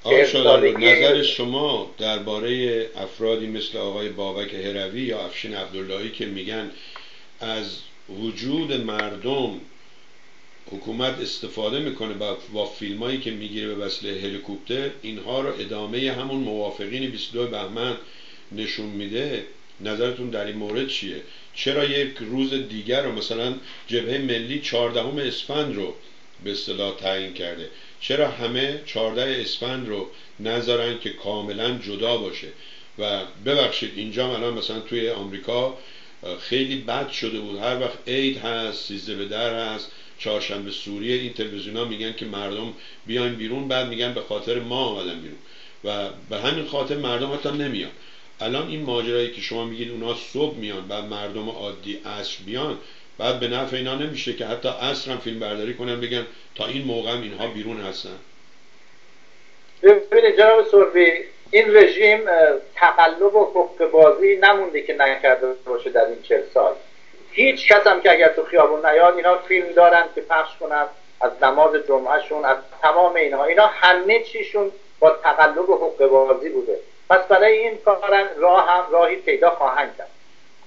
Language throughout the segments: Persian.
آقای شادرود، نظر شما درباره افرادی مثل آقای بابک هروی یا افشین عبداللهی که میگن از وجود مردم حکومت استفاده میکنه با فیلمایی که میگیره به وسیله هلیکوپتر اینها رو ادامه همون موافقین 22 بهمن نشون میده، نظرتون در این مورد چیه؟ چرا یک روز دیگر رو مثلا جبهه ملی 14 اسفند رو به اصطلاح تعیین کرده؟ چرا همه 14 اسفند رو نذارن که کاملا جدا باشه؟ و ببخشید اینجا الان مثلا توی آمریکا خیلی بد شده بود، هر وقت عید هست، 13 به در هست، چهارشنبه سوریه، این تلویزیونا میگن که مردم بیاین بیرون، بعد میگن به خاطر ما آمدن بیرون و به همین خاطر مردم حتی نمیان. الان این ماجرایی که شما میگید اونا صبح میان بعد مردم عادی عصر بیان، بعد به نفع اینا نمیشه که حتی عصر هم فیلم برداری کنن بگن تا این موقع هم اینها بیرون هستن؟ ببینید جناب سربی، این رژیم تقلب و حقه بازی نمونده که نکرده باشه در این 40 سال. هیچ کس هم که اگر تو خیابون نیاد، اینا فیلم دارن که پخش کنن از نماز جمعهشون، از تمام اینا همه چیشون با تقلب و حقه بازی بوده. پس برای این کار راهی پیدا خواهند کرد.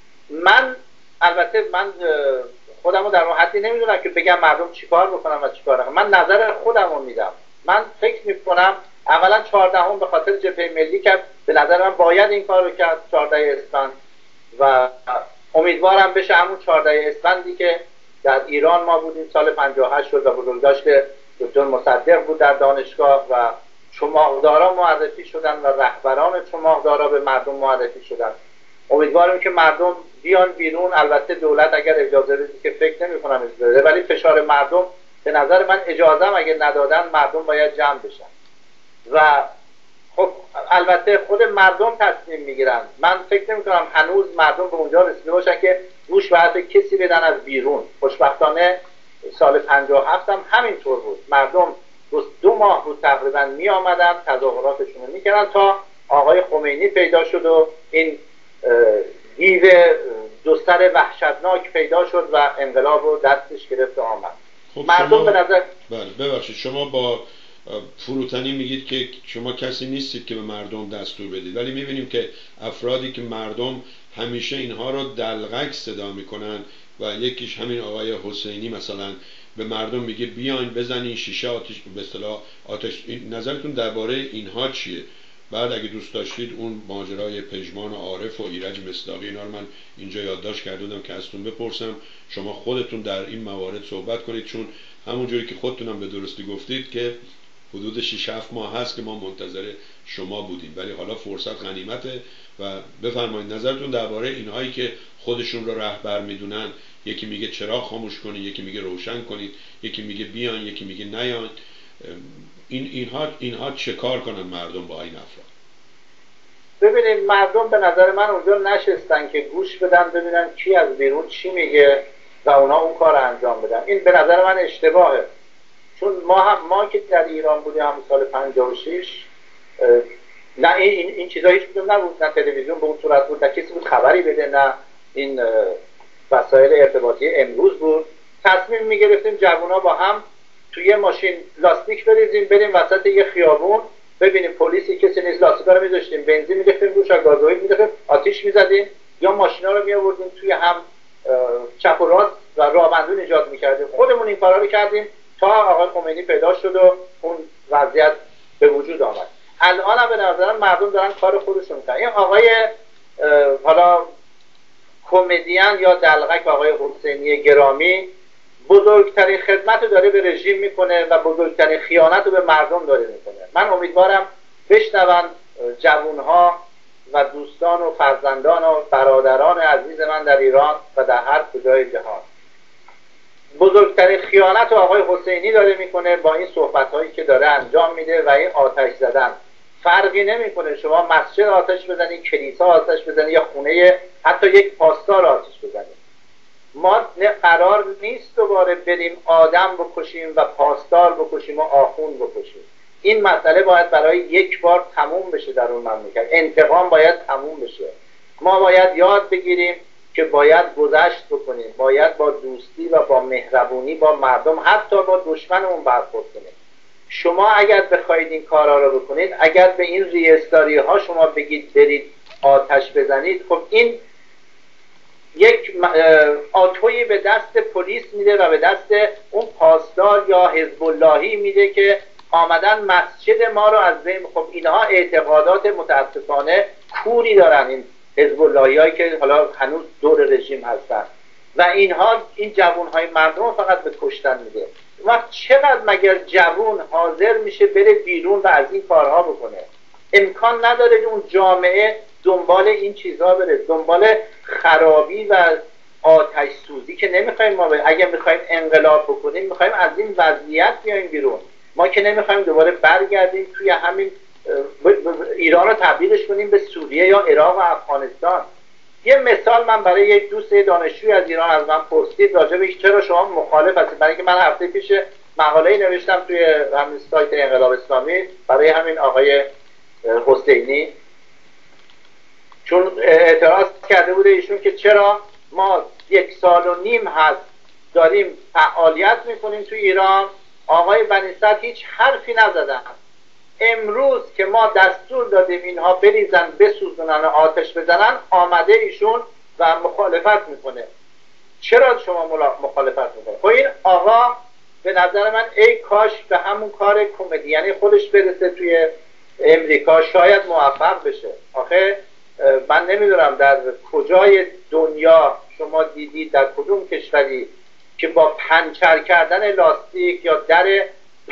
البته من خودم رو در اون حدی نمیدونم که بگم مردم چیکار بکنم و چیکار نکنم. من نظر خودم رو میدم. من فکر میکنم اولا 14 به خاطر جبهه ملی کرد، به نظر من باید این کار رو کرد 14 اسفند و امیدوارم بشه همون 14 اسفندی که در ایران ما بودیم سال 58 شد و بزرگداشت دکتر مصدق بود در دانشگاه و چماقدارا معرفی شدن و رهبران چماقدارا به مردم معرفی شدن. امیدوارم که مردم بیان بیرون. البته دولت اگر اجازه بده، که فکر نمی کنم اجازه بده، ولی فشار مردم به نظر من اجازه اگه ندادن مردم باید جمع بشن و خب البته خود مردم تصمیم میگیرن. من فکر نمی کنم هنوز مردم به اونجا رسیده باشن که گوش به حرف کسی بدن از بیرون. خوشبختانه سال 57 هم همینطور بود. مردم 2 ماه بود تقریبا می آمدن تظاهراتشون رو میکردن تا آقای خمینی پیدا شد و این دیو 2 سر وحشتناک پیدا شد و انقلاب رو دستش گرفت و آمد. خب مردم به نظر ببخشید شما با فروتنی میگید که شما کسی نیستید که به مردم دستور بدید، ولی میبینیم که افرادی که مردم همیشه اینها رو دلغک صدا میکنن و یکیش همین آقای حسینی مثلا به مردم میگه بیاین بزنین شیشه آتش، به اصطلاح آتش. نظرتون درباره اینها چیه؟ بعد اگه دوست داشتید اون ماجرای پژمان عارف و ایرج مصداقی اینا رو من اینجا یادداشت کرده بودم که ازتون بپرسم، شما خودتون در این موارد صحبت کنید، چون همونجوری که خودتونم به درستی گفتید که حدود 6-7 ماه هست که ما منتظر شما بودیم، ولی حالا فرصت غنیمته و بفرمایید نظرتون درباره اینهایی که خودشون رو رهبر میدونن. یکی میگه چراغ خاموش کنید، یکی میگه روشن کنید، یکی میگه بیان، یکی میگه نیان. اینها چه کار کنن مردم با این افراد؟ ببینید مردم به نظر من اونجا نشستن که گوش بدن ببینن کی از بیرون چی میگه و اونا اون کار رو انجام بدن. این به نظر من اشتباهه، چون ما که در ایران بودیم همون سال 56 نه این چیزا هیچ کدوم نبود، نه تلویزیون به اون صورت بود، نه کسی بود خبری بده، نه این وسایل ارتباطی امروز بود. تصمیم میگرفتیم جوونا با هم توی یه ماشین لاستیک بریزیم بریم وسط یه خیابون، ببینیم پلیسی کسی نیست، لاستیکا رو میذاشتیم بنزین میریختیم روش، گازوئیل میریختیم، آتیش میزدیم یا ماشینا رو میآوردیم توی هم چپ و راست و راهبندون ایجاد میکردیم. خودمون این کارا رو کردیم تا آقای خمینی پیدا شد و اون وضعیت به وجود آمد. الان هم به نظرم مردم دارن کار خودشون میکنن. این آقای حالا کمدین یا دلغک آقای حسینی گرامی بزرگترین خدمت رو داره به رژیم میکنه و بزرگترین خیانت رو به مردم داره میکنه. من امیدوارم بشنون جوانها و دوستان و فرزندان و برادران عزیز من در ایران و در هر کجای جهان، بزرگترین خیانت رو آقای حسینی داره میکنه با این صحبت‌هایی که داره انجام میده و این آتش زدن. فرقی نمیکنه شما مسجد آتش بزنید، کلیسا آتش بزنید یا خونه حتی یک پاسدار آتش بزنید. ما قرار نیست دوباره بریم آدم بکشیم و پاسدار بکشیم و آخوند بکشیم. این مسئله باید برای یک بار تموم بشه در اون مملکت. انتقام باید تموم بشه. ما باید یاد بگیریم که باید گذشت بکنیم، باید با دوستی و با مهربونی با مردم حتی با دشمنمون برخورد کنیم. شما اگر بخواید این کارها رو بکنید، اگر به این ریستاری ها شما بگید برید آتش بزنید، خب این یک آتویی به دست پلیس میده و به دست اون پاسدار یا حزب اللهی میده که آمدن مسجد ما رو از بین. خب اینها اعتقادات متاسفانه کوری دارن، این حزب اللهی هایی که حالا هنوز دور رژیم هستن و اینها این جوان های مردم رو فقط به کشتن میده. وقت چقدر مگر جوان حاضر میشه بره بیرون و از این کارها بکنه؟ امکان نداره که اون جامعه دنبال این چیزها بره، دنبال خرابی و آتش سوزی که نمیخوایم ما اگه میخوایم انقلاب بکنیم، میخوایم از این وضعیت بیایم بیرون. ما که نمیخوایم دوباره برگردیم توی همین ایران رو تبدیلش کنیم به سوریه یا عراق و افغانستان. یه مثال من برای یک دوست دانشجوی از ایران از من پرسید راجع به چرا شما مخالف هستید، برای اینکه من هفته پیش مقاله‌ای نوشتم توی همین سایت انقلاب اسلامی برای همین آقای حسینی، چون اعتراض کرده بوده ایشون که چرا ما 1.5 سال هست داریم فعالیت میکنیم توی ایران، آقای بنی صدر هیچ حرفی نزدن. امروز که ما دستور دادیم اینها بریزن بسوزونن آتش بزنن، آمده ایشون و مخالفت میکنه. چرا شما مخالفت میکنه؟ خب این آقا به نظر من ای کاش به همون کار کمدیانی خودش برسه توی امریکا، شاید موفق بشه. آخه من نمیدونم در کجای دنیا شما دیدید، در کدوم کشوری که با پنچر کردن لاستیک یا در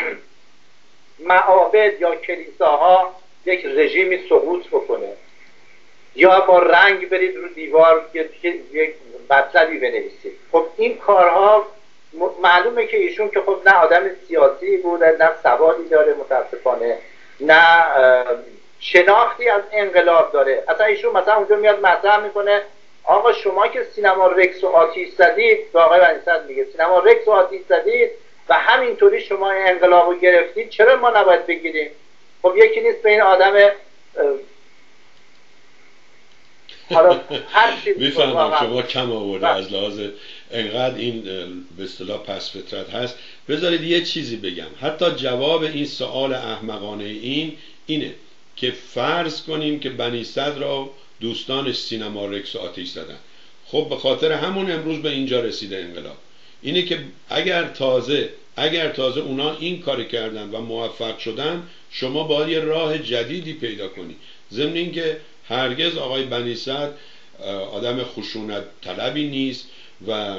معابد یا کلیساها یک رژیمی سقوط بکنه، یا با رنگ برید رو دیوار یک مطلبی بنویسید. خب این کارها معلومه که ایشون که خب نه آدم سیاسی بوده، نه سوادی داره متاسفانه، نه شناختی از انقلاب داره. اصلا ایشون مثلا اونجا میاد مطرح میکنه آقا شما که سینما رکس و آتیش زدید، به آقای بنی صدر میگه سینما رکس و آتیش زدید و همینطوری شما انقلاب رو گرفتید، چرا ما نباید بگیریم؟ خب یکی نیست به این آدم حالا هر چیز میفهمم شما کم آورده از لحاظ انقدر این به اصطلاح پس فطرت هست. بذارید یه چیزی بگم، حتی جواب این سوال احمقانه اینه که فرض کنیم که بنی صدر را دوستانش سینما رکس و آتیش زدن. خب به خاطر همون امروز به اینجا رسیده انقلاب. اینه که اگر تازه اونا این کار کردن و موفق شدن، شما باید یه راه جدیدی پیدا کنید. ضمن این که هرگز آقای بنی صدر آدم خشونت طلبی نیست و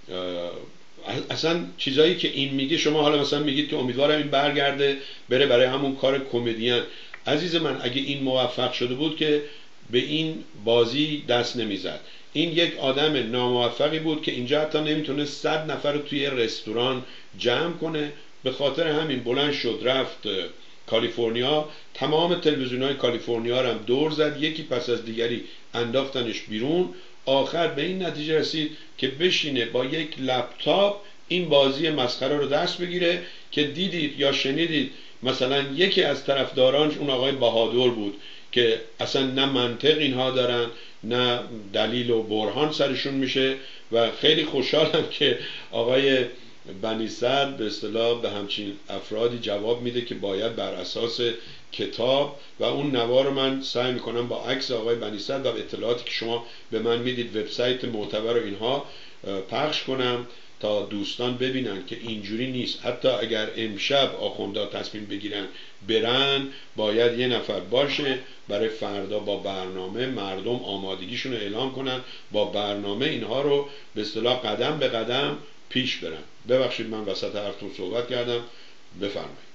اصلا چیزایی که این میگه، شما حالا مثلا میگید که امیدوارم این برگرده بره برای همون کار کمدین. عزیز من اگه این موفق شده بود که به این بازی دست نمیزد. این یک آدم ناموفقی بود که اینجا حتی نمیتونه 100 نفر رو توی رستوران جمع کنه. به خاطر همین بلند شد رفت کالیفرنیا، تمام تلویزیون‌های کالیفرنیا رو هم دور زد، یکی پس از دیگری انداختنش بیرون. آخر به این نتیجه رسید که بشینه با یک لپتاپ این بازی مسخره رو دست بگیره که دیدید یا شنیدید مثلا یکی از طرفدارانش اون آقای بهادر بود که اصلا نه منطق اینها دارن نه دلیل و برهان سرشون میشه و خیلی خوشحالم که آقای بنی صدر به اصطلاح به همچین افرادی جواب میده که باید بر اساس کتاب و اون نوار رو من سعی میکنم با عکس آقای بنی صدر و اطلاعاتی که شما به من میدید وبسایت معتبر و اینها پخش کنم تا دوستان ببینن که اینجوری نیست. حتی اگر امشب آخوندا تصمیم بگیرن برن، باید یه نفر باشه برای فردا با برنامه مردم آمادگیشون رو اعلام کنن، با برنامه اینها رو به اصطلاح قدم به قدم پیش برن. ببخشید من وسط حرفتون صحبت کردم، بفرمایید.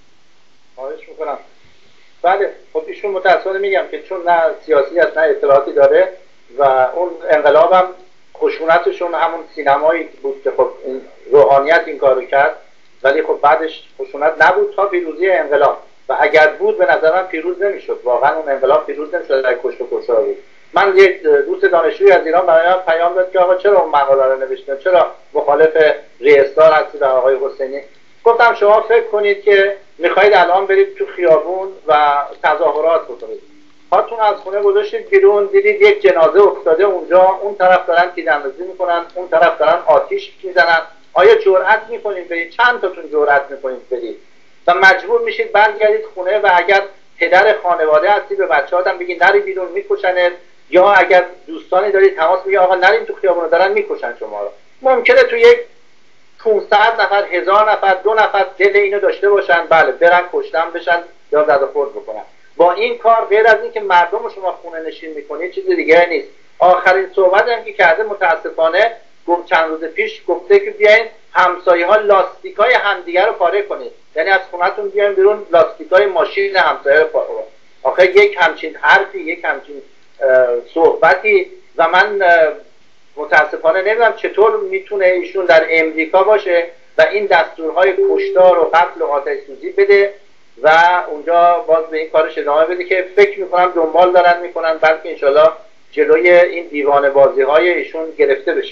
خواهش میکنم. بله خب ایشون متأسفانه میگم که چون نه سیاسی است نه اطلاعاتی داره و اون انقلابم خشونتشون همون سینمایی بود که خب این روحانیت این کارو کرد، ولی خب بعدش خشونت نبود تا پیروزی انقلاب و اگر بود به نظر من پیروز نمیشد، واقعا اون انقلاب پیروز نمیشد اگه کشت و کشتار بود. من یک دوست دانشجویی از ایران برای من پیام داد که آقا چرا اون مقاله رو نوشتین، چرا مخالف ریستار هستید آقای حسینی؟ گفتم شما فکر کنید که میخواید الان برید تو خیابون و تظاهرات بکنید، هاتون از خونه گذاشتید بیرون، دیدید یک جنازه افتاده اونجا، اون طرف دارن تیراندازی میکنن، اون طرف دارن آتیش میزنن، آیا جرأت میکنید برید؟ چند تاتون جرأت میکنید برید؟ و مجبور میشید برگردید خونه و اگر پدر خانواده هستی به بچه‌هات هم بگی نری بیرون میکشنت، یا اگر دوستانی دارید تماس میگی آقا نریم تو خیابون دارن میکشن شما رو. ممکنه تو یک 500 نفر 1000 نفر 2 نفر دل اینو داشته باشن، بله برن کشتن بشن یا زد و خورد بکنن. با این کار غیر از این که مردم رو شما خونه نشین میکنید چیز دیگه نیست. آخرین صحبت هم که کرده متاسفانه گفت چند روز پیش گفته که بیاین همسایه ها لاستیکای همدیگه رو پاره کنید، یعنی از خونه‌تون بیاین بیرون لاستیکای ماشین همسایه رو پاره کنید. آخه یک همچین حرفی، یک همچین صحبتی، و من متاسفانه نمیدونم چطور میتونه ایشون در امریکا باشه و این دستورهای کشتار و قتل و آتش سوزی بده و اونجا باز به این کارش ادامه بده که فکر میکنم دنبال دارن میکنن بلکه انشالله جلوی این دیوانه بازی های ایشون گرفته بشه.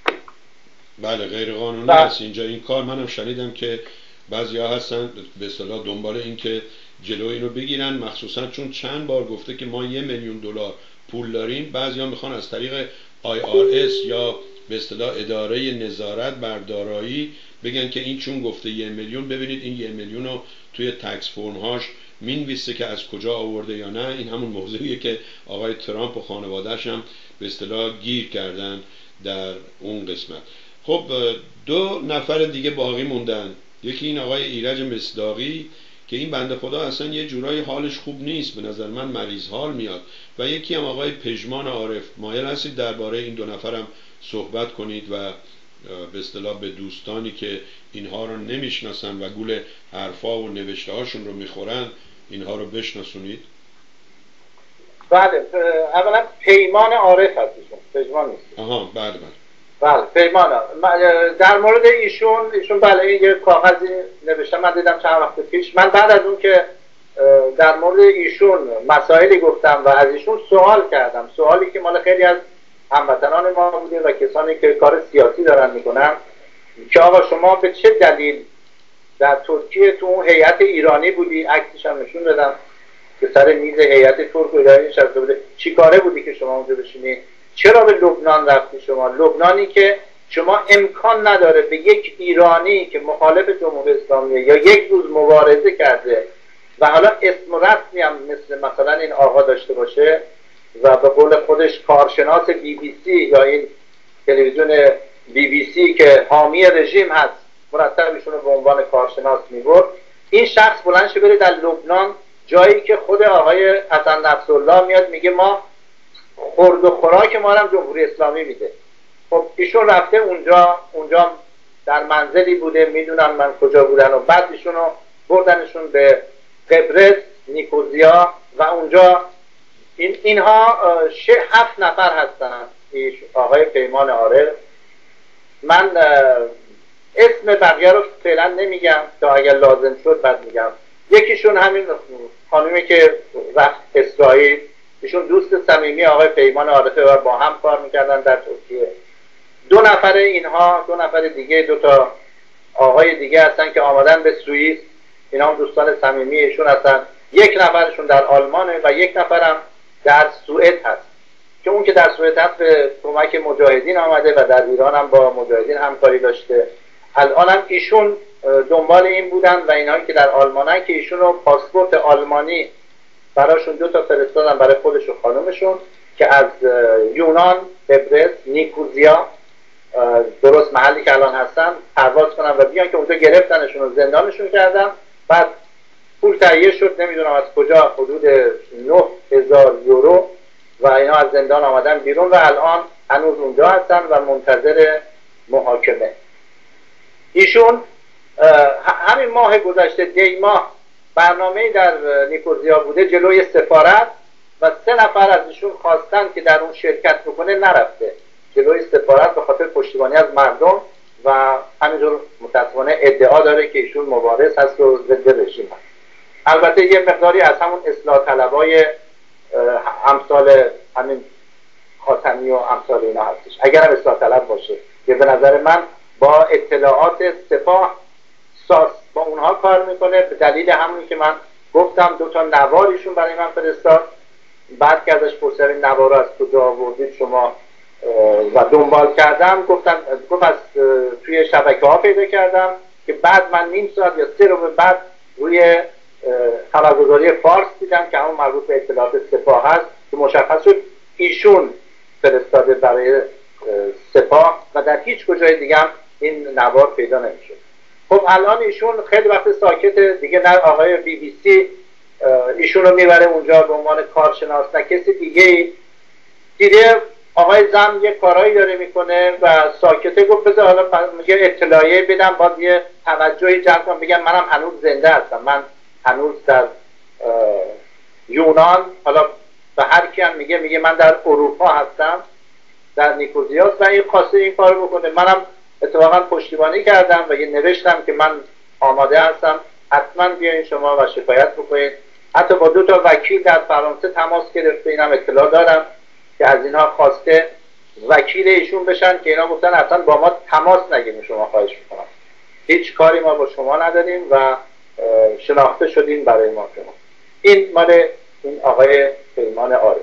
بله غیر قانونی هست اینجا این کار. منم شنیدم که بعضیا هستن به اصطلاح دنبال این که جلوی اینو بگیرن، مخصوصا چون چند بار گفته که ما $1,000,000 پول داریم. بعضیا میخوان از طریق IRS یا به اصطلاح اداره نظارت بر دارایی بگن که این چون گفته 1,000,000 ببینید این 1,000,000 رو توی تکس فرم هاش مینویسه که از کجا آورده یا نه. این همون موضوعیه که آقای ترامپ و خانواده‌اش هم به اصطلاح گیر کردن در اون قسمت. خب 2 نفر دیگه باقی موندن. یکی این آقای ایرج مصداقی که این بنده خدا اصلا یه جورایی حالش خوب نیست، به نظر من مریض حال میاد، و یکی هم آقای پژمان عارف. مایل هستید درباره این 2 نفرم صحبت کنید و به اصطلاح به دوستانی که اینها رو نمیشناسن و گول حرفا و نوشته هاشون رو میخورن اینها رو بشناسونید. بله اولا پیمان عارف هستیشون، پژمان نیست. آها بله بله. بله پیمان. در مورد ایشون بله یه کاغذی نوشتم من دیدم چند وقت پیش. من بعد از اون که در مورد ایشون مسائلی گفتم و از ایشون سوال کردم، سوالی که مال خیلی از هموطنان ما بوده و کسانی که کار سیاسی دارن میکنن، که آقا شما به چه دلیل در ترکیه تو اون هیئت ایرانی بودی، عکسش هم نشون دادم که سر میز هیئت ترک و ایرانی نشسته بوده، چی کاره بودی که شما اونجا بشینی؟ چرا به لبنان رفتی شما؟ لبنانی که شما امکان نداره به یک ایرانی که مخالف جمهوری اسلامیه یا یک روز مبارزه کرده و حالا اسم و رسمی هم مثلا این آقا داشته باشه و به قول خودش کارشناس BBC یا این تلویزیون BBC که حامی رژیم هست مرتب ایشون رو به عنوان کارشناس میبرد، این شخص بلند شه بره در لبنان، جایی که خود آقای حسن نصرالله میاد میگه ما خورد و خوراک ما هم جمهوری اسلامی میده. خب ایشون رفته اونجا در منزلی بوده، میدونم من کجا بودن، و بعد ایشون رو بردنشون به قبرس نیکوزیا و اونجا اینها 7 نفر هستن. آقای پیمان عارف، من اسم بقیه رو فعلا نمیگم تا اگر لازم شد بعد میگم. یکیشون همین خانومی که رفت اسرائیل، ایشون دوست صمیمی آقای پیمان عارفه و با هم کار میکردن در ترکیه. 2 نفر اینها، 2 نفر دیگه، 2 تا آقای دیگه هستن که آمدن به سوئیس، اینا هم دوستان صمیمی ایشون هستن. 1 نفرشون در آلمانه و 1 نفرم در سوئد هست که اون که در سوئد هست به کمک مجاهدین آمده و در ایران هم با مجاهدین همکاری داشته. الان هم ایشون دنبال این بودن و اینهایی که در آلمانن که ایشون رو پاسپورت آلمانی براشون 2 تا فرستادن برای خودش و خانومشون که از یونان قبرس نیکوزیا درست محلی که الان هستن پرواز کنن و بیان که اونجا گرفتنشون و زندانشون کردن. بعد پول تهیه شد نمیدونم از کجا، حدود 9,000 یورو، و اینا از زندان آمدن بیرون و الان هنوز اونجا هستن و منتظر محاکمه. ایشون همین ماه گذشته دی ماه برنامه‌ای در نیکوزیا بوده جلوی سفارت و 3 نفر از ایشون خواستن که در اون شرکت بکنه، نرفته جلوی سفارت به خاطر پشتیبانی از مردم و همینجور متاسفانه ادعا داره که ایشون مبارز هست و ضد رژیم هست. البته یه مقداری از همون اصلاح طلبای امثال همین خاتمی و امثال اینا هستش، اگر هم اصلاح طلب باشه که به نظر من با اطلاعات سپاه ساس با اونها کار میکنه. به دلیل همونی که من گفتم 2 تا نواریشون برای من فرستاد، بعد که ازش پرسیدم این نوار رو از کجا آوردید شما و دنبال کردم، گفت از توی شبکه ها پیدا کردم که بعد من نیم ساعت یا 3 رو بعد روی خبرگزاری فارس دیدم که همون مربوط به اطلاعات سپاه هست که مشخص شد ایشون فرستاده برای سپاه و در هیچ کجای دیگه هم این نوار پیدا نمیشه. خب الان ایشون خیلی وقت ساکت دیگه، نه آقای بی بی سی ایشون رو میبره اونجا به عنوان کارشناس، نه کسی دیگه دیده آقای زم یه کارایی داره میکنه و ساکته. گفت بذار حالا یه اطلاعیه بدم، باز یه توجهی جلب کنم، بگم منم هنوز زنده هستم، من هنوز در یونان، حالا به هر کی هم میگه من در اروپا هستم، در نیکوزیاس، و این خواسته این کارو بکنه. منم اتفاقا پشتیبانی کردم و یه نوشتم که من آماده هستم، حتما بیاین شما و شکایت بکنید. حتی با 2 تا وکیل در فرانسه تماس گرفته، اینم اطلاع دارم که از اینها خواسته وکیل ایشون بشن که اینا گفتن اصلا با ما تماس نگیریم، شما خواهش میکنم، هیچ کاری ما با شما نداریم و شناخته شدیم برای ما شما. این مال این آقای پیمان عارف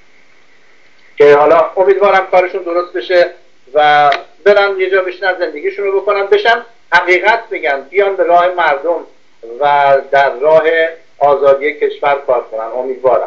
که حالا امیدوارم کارشون درست بشه و برن یه جا بشنن زندگیشون رو بکنن، بشن حقیقت بگن، بیان به راه مردم و در راه آزادی کشور کار کنن. امیدوارم.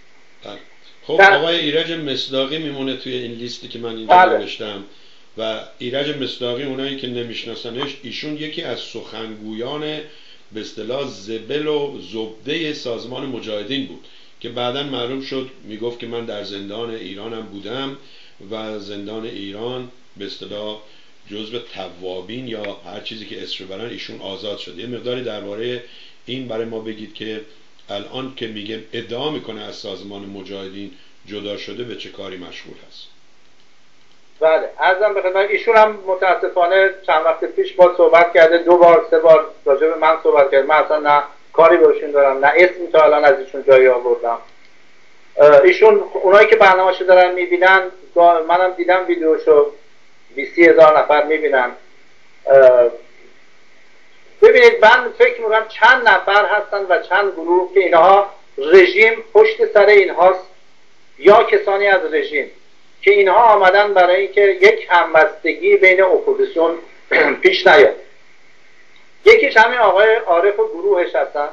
خب آقای ایرج مصداقی میمونه توی این لیستی که من اینجا نوشتم و ایرج مصداقی، اونایی که نمیشناسنش، ایشون یکی از سخنگویان به اصطلاح زبل و زبده سازمان مجاهدین بود که بعداً معلوم شد میگفت که من در زندان ایرانم بودم و زندان ایران به اصطلاح جزو توابین یا هر چیزی که اسم برن ایشون آزاد شد. یه مقداری درباره این برای ما بگید که الان که میگه ادعا میکنه از سازمان مجاهدین جدا شده به چه کاری مشغول هست؟ بله، عرضم به خدمت ایشون هم متاسفانه چند وقت پیش با صحبت کرده، 2 بار 3 بار راجع به من صحبت کرده. من اصلا نه کاری باشون دارم، نه اسمی تا الان از ایشون جایی آوردم. ایشون اونایی که برنامه‌شو دارن میبینن، منم دیدم ویدیوشو، 20,000 نفر میبینن. ببینید من فکر میکنم چند نفر هستن و چند گروه که اینها رژیم پشت سر اینهاست یا کسانی از رژیم که اینها آمدن برای اینکه یک همبستگی بین اپوزیسیون پیش نیاد. یکیش همین آقای عارف و گروهش هستن،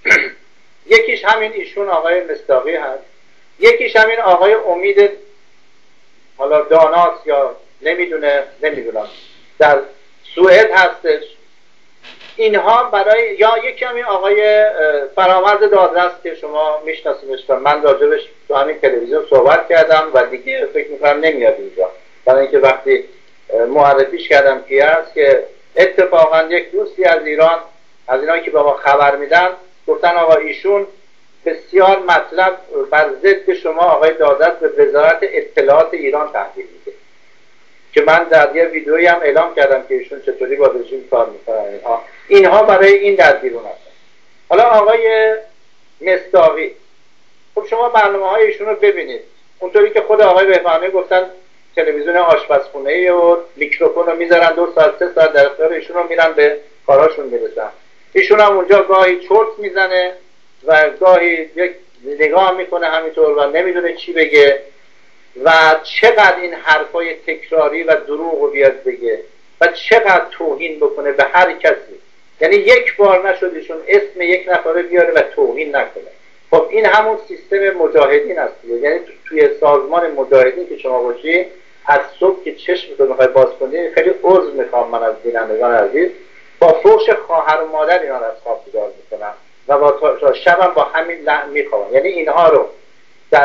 یکیش همین ایشون آقای مصداقی هست، یکیش همین آقای امید حالا داناس یا نمیدونم در سوئد هستش. اینها برای یا یکی همین آقای فرامرز دادرس که شما میشناسیمش و من راجبش تو همین تلویزیون صحبت کردم و دیگه فکر میکنم نمیاد اینجا، برای اینکه وقتی معرفیش کردم کی هست که اتفاقا یک دوستی از ایران، از اینایی که به ما خبر میدن، گفتن آقا ایشون بسیار مطلب بر ضد شما آقای دادرس به وزارت اطلاعات ایران تحویل میده که من در یه ویدئویی هم اعلام کردم که ایشون چطوری با رژیم کار میکنن. اینها برای این در بیرون هستن. حالا آقای مصداقی، خب شما برنامه‌های ایشون رو ببینید، اونطوری که خود آقای بهبهانی گفتن تلویزیون آشپزخونه‌ای و میکروفون رو میذارن 2 ساعت 3 ساعت در اختیار ایشون رو میرن به کاراشون میرسن. ایشون هم اونجا گاهی چرت میزنه و گاهی یک نگاه میکنه همینطور و نمیدونه چی بگه و چقدر این حرفای تکراری و دروغ رو بیاد بگه و چقدر توهین بکنه به هر کسی. یعنی یک بار نشد ایشون اسم یک نفره بیاره و توهین نکنه. خب این همون سیستم مجاهدین است. یعنی توی سازمان مجاهدین که شما باشی، از صبح که چشمتون میخوای باز کنی، خیلی عذر میخوام من از بینندگان عزیز، با فحش خواهر و مادر اینا رو از خواب بیدار میکنم و با شبم با همین لحن میخوام. یعنی اینها رو در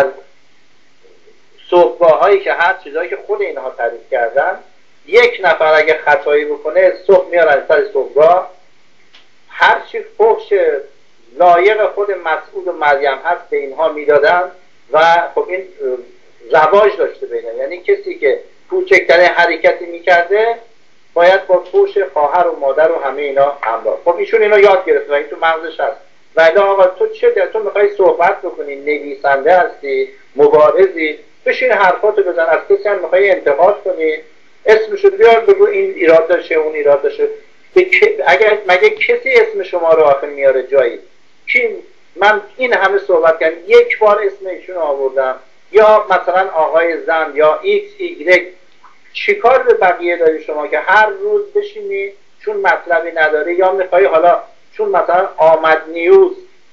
صبحگاهایی که هر چیزایی که خود اینها تعریف کردن، یک نفر اگه خطایی بکنه صبح میارن سر صبحگاه، هر چی فحش لایق خود مسعود و مریم هست به اینها میدادن و خب این رواج داشته بینه. یعنی کسی که کوچکترین حرکتی میکرده باید با فحش خواهر و مادر و همه اینا همراه. خب ایشون اینو یاد گرفته و این تو مغزش هست. ولی آقا تو چه تو میخوای صحبت بکنی، نویسنده هستی، مبارزی، بشین حرفاتو بزن، از کسی هم میخوای انتقاد کنی اسمشو بیار بگو این ایراد داشته اون ایراد داشته. اگر مگه کسی اسم شما رو آخر میاره جایی؟ کی؟ من این همه صحبت کردم یک بار اسم ایشون آوردم، یا مثلا آقای زن یا ایکس ایگرگ. چیکار به بقیه داری شما که هر روز بشینی چون مطلبی نداره، یا میخوای حالا چون مثلا آمد نیوز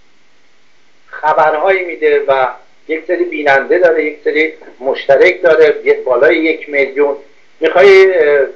خبرهایی میده و یک سری بیننده داره، یک سری مشترک داره، بالای 1 میلیون، میخوای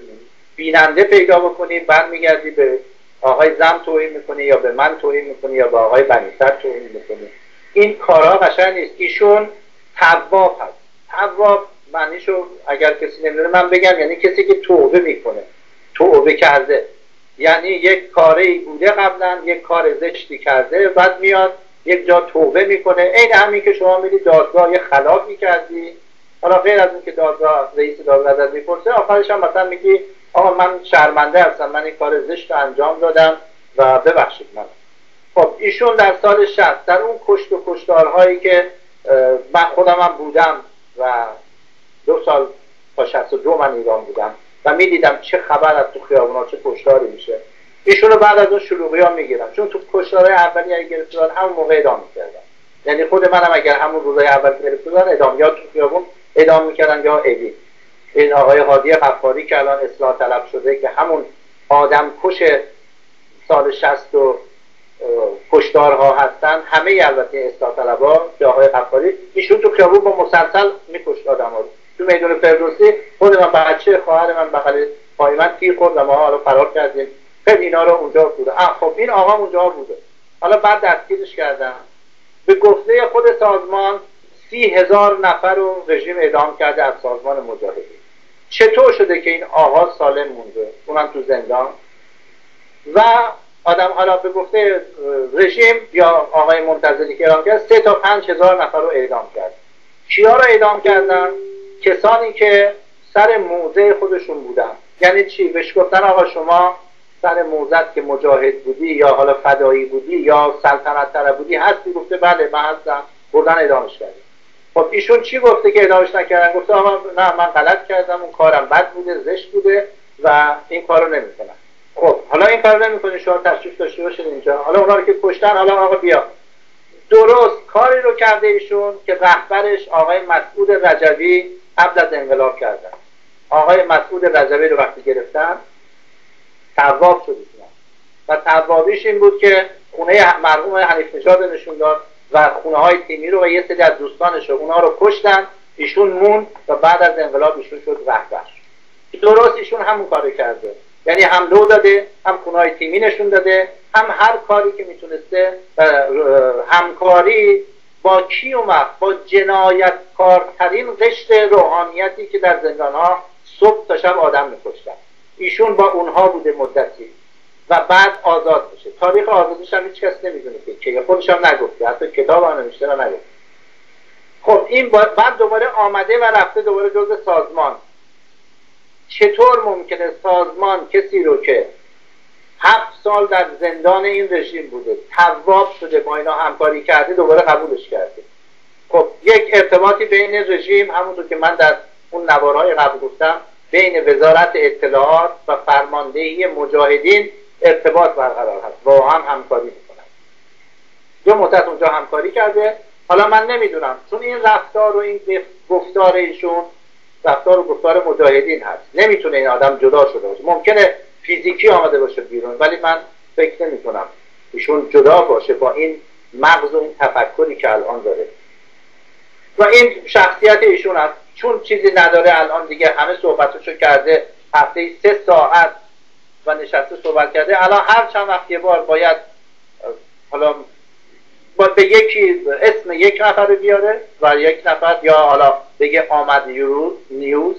بیننده پیدا بکنی، بعد میگردی به آقای زم توهین میکنی یا به من توهین میکنی یا به آقای بنی‌صدر توهین میکنی. این کارها قشنگ نیست. ایشون تواب هست. تواب معنیشو اگر کسی نمیدونه من بگم، یعنی کسی که توبه میکنه، توبه کرده، یعنی یک کاری بوده قبلا، یک کار زشتی کرده، بعد میاد یک جا توبه میکنه. این همین که شما میری دادگاه یه خلافی کردی، حالا غیر از این که دادگاه رئیس دادگاه ازت میپرسه، آخرش هم مثلا میگی آقا من شرمنده هستم، من این کار زشت انجام دادم و ببخشید من. خب ایشون در سال 60 در اون کشت و کشتارهایی که من خودم هم بودم و 2 سال تا 62 من ایران بودم و میدیدم چه خبر از تو خیابونا چه کشتاری میشه، ایشونو بعد از اون شلوغی ها میگیرم، چون تو کشتارهای اولی اگه گرفتن همون موقع اعدام میکردن. یعنی خود منم اگر همون روزای اول گرفتن اعدام، یا تو خیابون اعدام میکردن یا ابی. این آقای هادی غفاری که الان اصلاح طلب شده که همون آدم کش سال 60 و کشتارها هستن، همه البته اصلاح طلبها که آقای غفاری، ایشون تو خیابون با مسلسل میکشت آدم‌ها رو. تو میدون فردوسی خود من بچه خواهر من بغل پای من تیر خورد و ما حالا فرار کردیم. خیلی اینا رو اونجا بوده. خب این آقا اونجا بوده. حالا بعد دستگیرش کردن. به گفته خود سازمان 30,000 نفر رو رژیم اعدام کرده از سازمان مجاهدین. چطور شده که این آقا سالم مونده، اونم تو زندان؟ و آدم حالا به گفته رژیم یا آقای منتظری که اعدام کرد 3 تا 5,000 نفر رو اعدام کرد. کیا رو اعدام کردن؟ کسانی که سر موضع خودشون بودن. یعنی چی؟ بهش گفتن آقا شما سر موضعت که مجاهد بودی یا حالا فدایی بودی یا سلطنت طلب بودی هستی؟ گفته بله من هستم. بردن اعدامش کردن. خب ایشون چی گفته که اعدامش نکردن؟ گفته آقا نه من غلط کردم، اون کارم بد بوده، زشت بوده و این کارو نمیکنم. خب حالا این کارو نمیکنه، شما تشریف داشته باشید اینجا، حالا اونا رو که کشتن، حالا آقا بیا. درست کاری رو کرده ایشون که رهبرش آقای مسعود رجوی قبل از انقلاب کردن. آقای مسعود رجوی رو وقتی گرفتن تواب شد و توابیش این بود که خونه مرحوم حنیف نژاد نشون داد و خونه های تیمی رو و یه سری از دوستانش رو اونا رو کشتن، ایشون موند و بعد از انقلاب ایشون شد رهبر. درست ایشون همون کارو کرده، یعنی هم لو داده، هم خونه های تیمی نشون داده، هم هر کاری که میتونسته همکاری با کی اومد؟ با جنایتکارترین قشر روحانیتی که در زندان ها صبح تا شب آدم میکشتن. ایشون با اونها بوده مدتی و بعد آزاد بشه. تاریخ آزادیش هم هیچ کس نمیدونه که خودش هم نگفته، حتی کتاب هم نوشته و نگفته. خب این بعد دوباره آمده و رفته دوباره جزء سازمان. چطور ممکنه سازمان کسی رو که 7 سال در زندان این رژیم بوده، تواب شده، با اینا همکاری کرده، دوباره قبولش کرده؟ خب یک ارتباطی بین رژیم، همونطور که من در اون نوارهای قبل گفتم، بین وزارت اطلاعات و فرماندهی مجاهدین ارتباط برقرار هست، با هم همکاری میکنن. یه مدت اونجا همکاری کرده. حالا من نمیدونم، چون این رفتار و این گفتار ایشون رفتار و گفتار مجاهدین هست، نمیتونه این آدم جدا شده باشه. ممکنه فیزیکی آمده باشه بیرون، ولی من فکر نمی کنم ایشون جدا باشه با این مغز و این تفکری که الان داره. و این شخصیت ایشون هست. چون چیزی نداره الان دیگه، همه صحبتشو کرده، هفته 3 ساعت و نشسته صحبت کرده. الان هر چند وقت یه بار باید حالا به یکی اسم یک نفر رو بیاره و یک نفر یا حالا بگه آمد نیوز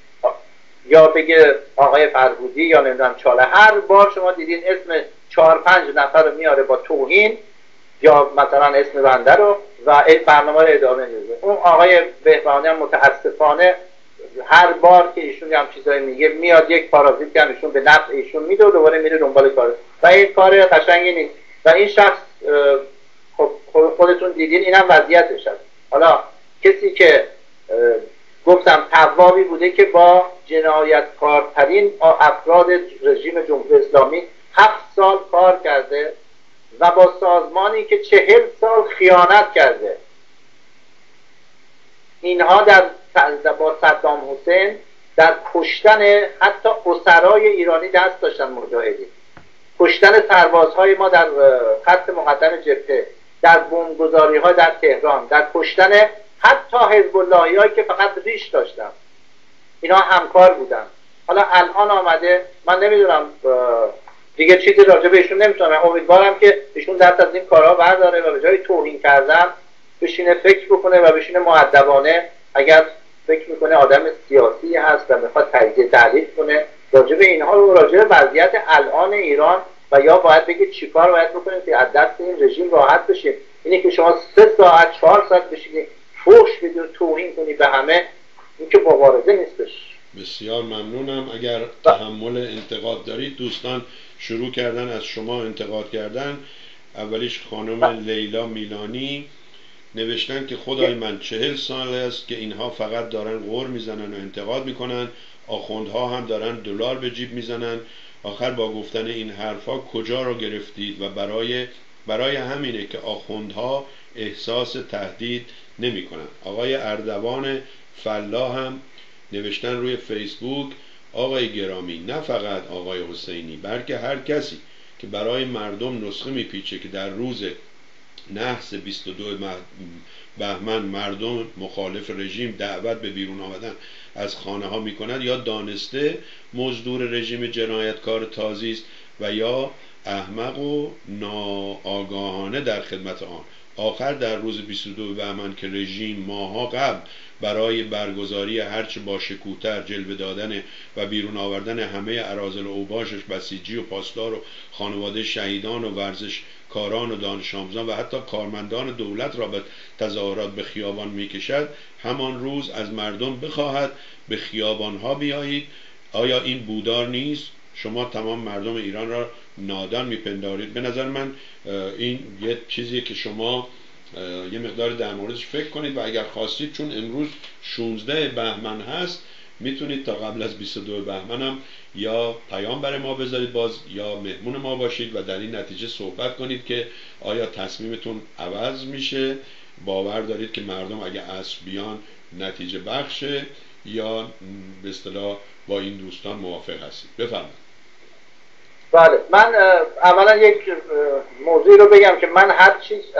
یا بگه آقای فرهودی یا نمیدونم چاله. هر بار شما دیدین اسم 4-5 نفر رو میاره با توهین یا مثلا اسم بنده رو و این برنامه رو ادامه میده. اون آقای بهبهانی هم متاسفانه هر بار که ایشون هم چیزایی میگه میاد یک پارازیت که ایشون به نفع ایشون میده و دوباره میره دنبال کار و این کار قشنگی نیست. و این شخص خب خودتون دیدین اینم وضعیتش هست. حالا کسی که گفتم توابی بوده که با جنایتکارترین افراد رژیم جمهوری اسلامی 7 سال کار کرده و با سازمانی که 40 سال خیانت کرده. اینها با صدام حسین در کشتن حتی اسرای ایرانی دست داشتن مجاهدین. کشتن سربازهای ما در خط مقدم جبهه، در بمبگذاری‌ها در تهران، در کشتن حتی حزب اللهی‌هایی که فقط ریش داشتن، اینا همکار بودن. حالا الان آمده، من نمیدونم دیگه چیزی راجع به ایشون نمیتونم، امیدوارم که ایشون دست از این کارها برداره و به جای توهین کردن بشینه فکر بکنه و بشینه مؤدبانه، اگر فکر میکنه آدم سیاسی هست و میخواد تجزیه تحلیل کنه راجع به اینها و راجع به وضعیت الان ایران، و یا باید بگید چیکار باید بکنیم که از دست این رژیم راحت بشیم. اینه که شما 3 ساعت 4 ساعت بشینید فحش بدید و توهین کنید به همه، این که مبارزه نیستش. بسیار ممنونم. اگر تحمل انتقاد دارید، دوستان شروع کردن از شما انتقاد کردن. اولیش خانم لیلا میلانی نوشتن که خدای من 40 سال است که اینها فقط دارن غر میزنن و انتقاد میکنن، آخوندها هم دارن دلار به جیب میزنن. آخر با گفتن این حرفا کجا رو گرفتید؟ و برای همینه که آخوندها احساس تهدید نمیکنن. آقای اردوان فلاح هم نوشتن روی فیسبوک: آقای گرامی، نه فقط آقای حسینی بلکه هر کسی که برای مردم نسخه میپیچه که در روز نحس 22 بهمن مردم مخالف رژیم دعوت به بیرون آمدن از خانه ها میکند، یا دانسته مزدور رژیم جنایتکار تازی است و یا احمق و ناآگاهانه در خدمت آن. آخر در روز 22 بهمن که رژیم ماها قبل برای برگزاری هرچه با شکوه‌تر جلوه دادن و بیرون آوردن همه اراذل و اوباشش، بسیجی و پاسدار و خانواده شهیدان و ورزشکاران و دانش آموزان و حتی کارمندان دولت را به تظاهرات به خیابان میکشد، همان روز از مردم بخواهد به خیابانها بیایید. آیا این بودار نیست؟ شما تمام مردم ایران را نادان میپندارید. به نظر من این یه چیزیه که شما یه مقدار در موردش فکر کنید و اگر خواستید، چون امروز 16 بهمن هست، میتونید تا قبل از 22 بهمن هم یا پیام برای ما بذارید باز، یا مهمون ما باشید و در این نتیجه صحبت کنید که آیا تصمیمتون عوض میشه، باور دارید که مردم اگه عصر بیان نتیجه بخشه، یا به اصطلاح با این دوستان موافق هستید. بفرمایید. بله، من اولا یک موضوعی رو بگم که من هر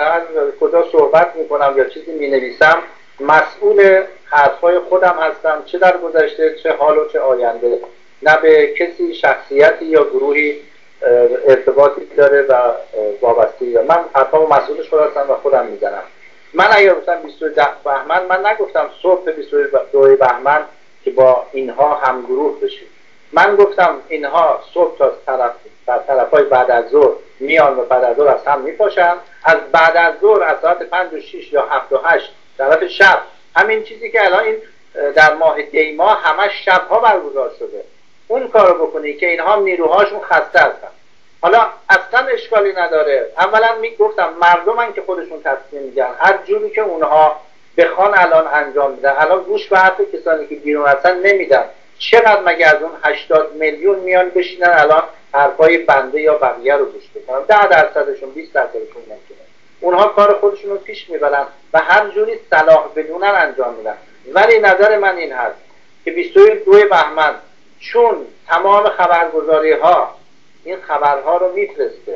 کجا صحبت میکنم یا چیزی مینویسم مسئول حرفای خودم هستم، چه در گذشته چه حال و چه آینده. نه به کسی شخصیتی یا گروهی ارتباطی داره و وابستگی داره. من حرفامو مسئولش خودم هستم و خودم میزنم. من اگر گفتم 22 بهمن، من نگفتم صبح 22 بهمن که با اینها همگروه بشیم. من گفتم اینها صبح تا طرفای بعد از ظهر میان و بعد از ظهر از هم میپاشن، از بعد از ظهر از ساعت 5 و 6 یا 7 و 8 طرف شب، همین چیزی که الان این در ماه دی ماه همش شبها برگزار شده، اون کارو بکنی که اینها نیروهاشون خسته هستن. حالا اصلا اشکالی نداره. اولا میگفتم مردمن که خودشون تصمیم میگن، هر جوری که اونها بخوان الان انجام میدن. الان گوش به حرف کسانی که بیرون هستن نمیدن. چقدر مگه از اون 80 میلیون میان بشینن الان حرفای بنده یا بقیه رو گوش بکنن؟ 10%شون 20%شون نمیکنن. اونها کار خودشون رو پیش میبرن و هر جوری صلاح بدونن انجام میدن. ولی نظر من این هست که 22 بهمن چون تمام خبرگزاری ها این خبرها رو میفرسته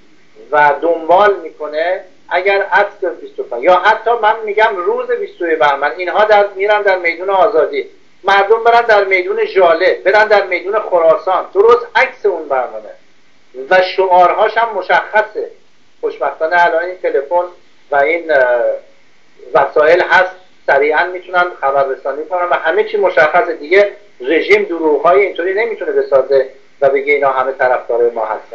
و دنبال میکنه، اگر عصر 25 یا حتی من میگم روز 22 بهمن اینها میرن در میدون آزادی، مردم برن در میدون ژاله، برن در میدون خراسان، درست عکس اون برنامه و شعارهاش هم مشخصه. خوشبختانه الان این تلفن و این وسایل هست، سریعا میتونن خبررسانی کنن و همه چی مشخصه دیگه. رژیم دروغ‌های اینطوری نمیتونه بسازه و بگه اینا همه طرفدار ما هستن.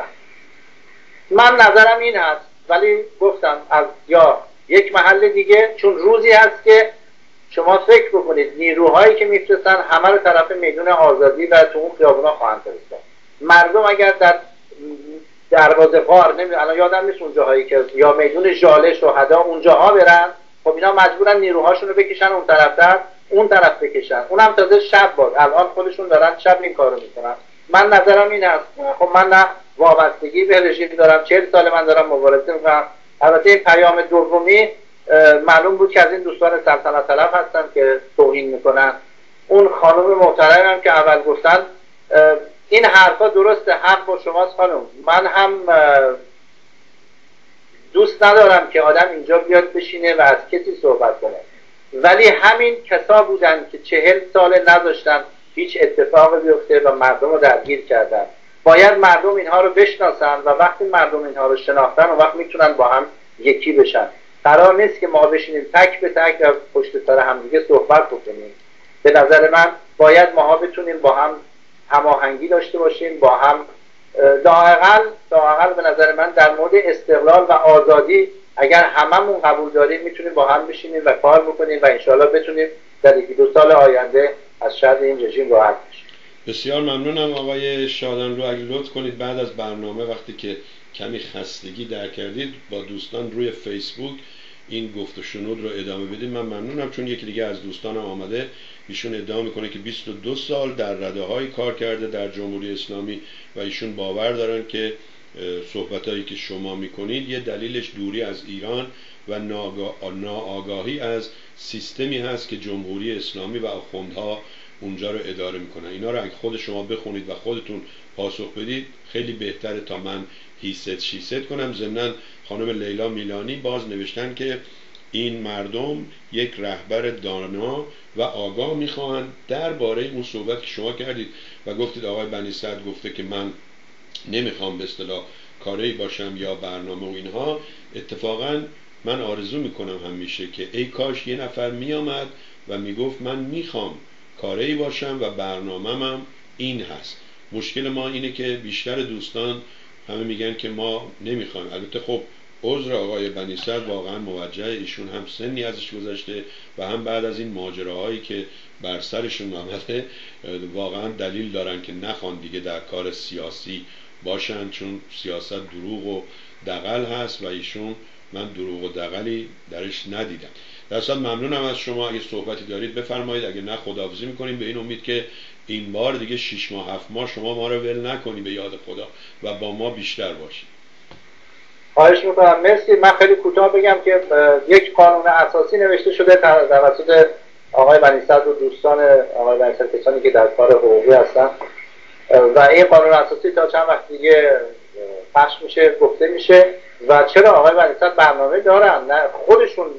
من نظرم این هست، ولی گفتم از یا یک محل دیگه، چون روزی هست که شما فکر بکنید نیروهایی که میفرستن همه رو طرف میدون آزادی و تو اون خیابونا خواهند فرستاد. مردم اگر در دروازه غار، الان یادم نیست اونجاهایی که یا میدون ژاله شهدا اونجاها برن، خب اینا مجبورن نیروهاشون رو بکشن اون طرف بکشن. اونم تازه شب بود. الان خودشون دارن شب این کارو میکنن. من نظرم این است، خب من نه وابستگی به رژیم دارم، 40 سال من دارم مبارزه میکنم. البته این پیام دومی معلوم بود که از این دوستان سلطنت طلب هستن که توهین میکنن. اون خانم محترم هم که اول گفتن این حرفا درسته، حق با شماست خانم. من هم دوست ندارم که آدم اینجا بیاد بشینه و از کسی صحبت کنه، ولی همین کسا بودن که 40 سال نذاشتن هیچ اتفاقی بیفته و مردم رو درگیر کردن. باید مردم اینها رو بشناسن و وقتی مردم اینها رو شناختن و وقت میتونن با هم یکی بشن. قرار نیست که ما بشینیم تک به تک و پشت سر همدیگه صحبت بکنیم. به نظر من باید ماها بتونیم با هم هماهنگی داشته باشیم، با هم لااقل به نظر من در مورد استقلال و آزادی اگر هممون قبول داریم میتونیم با هم بشینیم و کار بکنیم و انشاءالله بتونیم در 1-2 سال آینده از شر این رژیم راحت بشیم. بسیار ممنونم آقای شادانلو. اگه لطف کنید بعد از برنامه وقتی که کمی خستگی در کردید با دوستان روی فیسبوک این گفت و شنود رو ادامه بدید. من ممنونم، چون یکی دیگه از دوستانم آمده، ایشون ادعا میکنه که 22 سال در رده‌های کار کرده در جمهوری اسلامی و ایشون باور دارن که صحبتایی که شما میکنید یه دلیلش دوری از ایران و ناآگاهی از سیستمی هست که جمهوری اسلامی و آخوندها اونجا رو اداره میکنن. اینا رو اگه خود شما بخونید و خودتون پاسخ بدید خیلی بهتره تا من هیست شیست کنم. ضمناً خانم لیلا میلانی باز نوشتن که این مردم یک رهبر دانا و آگاه میخواهند. درباره اون صحبت که شما کردید و گفتید آقای بنی صدر گفته که من نمیخوام به اصطلاح کاری باشم یا برنامه و اینها، اتفاقا من آرزو میکنم همیشه که ای کاش یه نفر میامد و میگفت من میخوام کاری باشم و برنامه‌م این هست. مشکل ما اینه که بیشتر دوستان همه میگن که ما نمیخوایم. البته خب عذر آقای بنی صدر واقعا موجه، ایشون هم سنی ازش گذشته و هم بعد از این ماجراهایی که بر سرشون آمده واقعا دلیل دارن که نخوان دیگه در کار سیاسی باشن، چون سیاست دروغ و دغل هست و ایشون من دروغ و دغلی درش ندیدم. در اصل ممنونم از شما. اگه صحبتی دارید بفرمایید، اگه نه خداحافظی میکنیم به این امید که این بار دیگه 6 ماه 7 ماه شما ما رو ول نکنی به یاد خدا و با ما بیشتر باشید. خواهش میکنم. مرسی. من خیلی کوتاه بگم که یک قانون اساسی نوشته شده توسط آقای بنی صدر و دوستان آقای بنی صدر، کسانی که در کار حقوقی هستن، و این قانون اساسی تا چند وقت دیگه پخش میشه، گفته میشه. و چرا آقای بنی صدر برنامه دارن، نه خودشون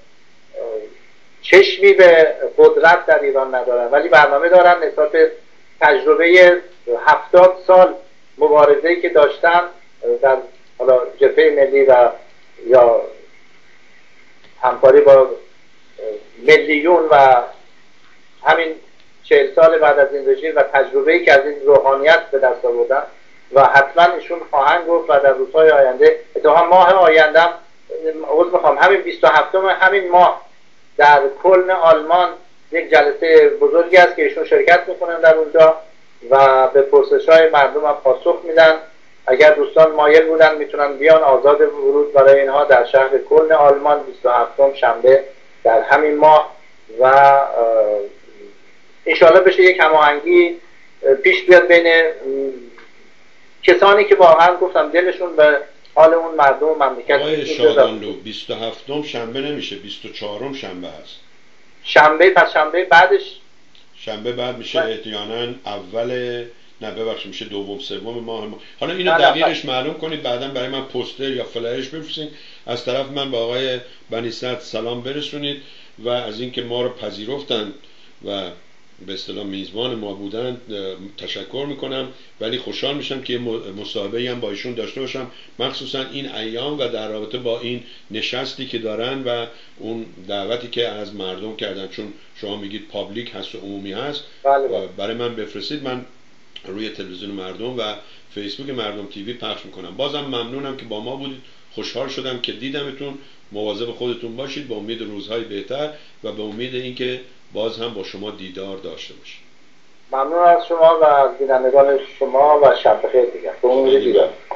چشمی به قدرت در ایران ندارن ولی برنامه دارن نسبت به تجربه 70 سال مبارزه‌ای که داشتن در حالا جبهه ملی و یا همکاری با ملیون و همین 40 سال بعد از این رژیم و تجربه‌ای که از این روحانیت به دست آوردن و حتما ایشون خواهند گفت و در روزهای آینده، اتفاقا ماه آینده عذر میخوام همین 27 همین ماه در کلن آلمان یک جلسه بزرگی است که ایشون شرکت میکنن در اونجا و به پرسش‌های مردم هم پاسخ میدن. اگر دوستان مایل بودن میتونن بیان، آزاد ورود برای اینها در شهر کلن آلمان 27 شنبه در همین ماه و انشاءالله بشه یک هماهنگی پیش بیاد بین کسانی که واقعا گفتم دلشون به حال اون مردم و مملکت. آقای شادانلو 27 شنبه نمیشه، 24 شنبه هست. شنبه پس شنبه بعدش، شنبه بعد میشه احتیاطاً اول، نه ببخشید میشه دوم سوم ماه. حالا اینو دقیقش معلوم کنید، بعداً برای من پوستر یا فلایرش بفرستید. از طرف من به آقای بنی صدر سلام برسونید و از اینکه ما رو پذیرفتند و به اصطلاح میزبان ما بودند تشکر میکنم. ولی خوشحال میشم که مصاحبه‌ای هم با ایشون داشته باشم، مخصوصا این ایام و در رابطه با این نشستی که دارن و اون دعوتی که از مردم کردن، چون شما میگید پابلیک هست و عمومی هست. بله. برای من بفرستید، من روی تلویزیون مردم و فیسبوک مردم تیوی پخش میکنم. بازم ممنونم که با ما بودید، خوشحال شدم که دیدمتون. مواظب خودتون باشید، با امید روزهای بهتر و به امید اینکه باز هم با شما دیدار داشته باشید. ممنون از شما و از بینندگان شما و شب بخیر دیگر. به امید دیدار.